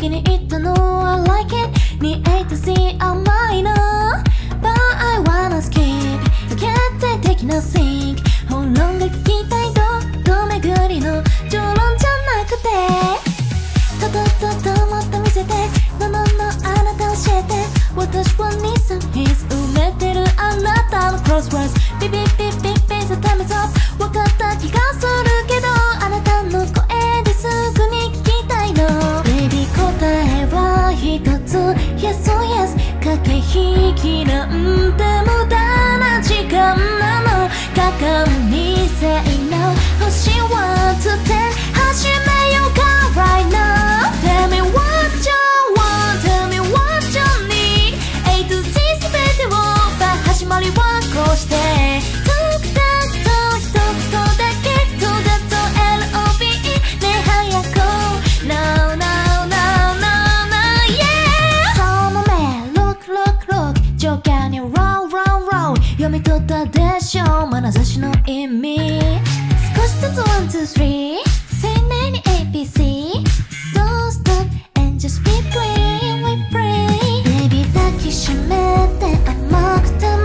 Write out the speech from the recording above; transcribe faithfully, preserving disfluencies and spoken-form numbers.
先に言ったの I like it に A to C 甘いな But I wanna skip 決定的な think 本論が聞きたいどど巡りの冗論じゃなくてただただもっと見せてのののあなた教えて私はにさんヒス埋めてるあなたの crosswords ビビビビビ the time is up 分かった気がするけどあなたの声ですぐに聞きたいの Baby 答えは一つ Yes or yes 駆け引きなんて無駄な時間なの鏡せいの星はつって始めようか right now Tell me what you want Tell me what you need A to Z すべてをば始まりはこうしてトクタクと一言だけとだと エルオービー ね早く No no no no no yeah その目 Look look look 上下に Roll roll roll 読み取ったでしょう眼差しの意味少しずつ ワンツースリー 丁寧に エービーシー Don't stop and just be free We pray Baby 抱きしめて甘くても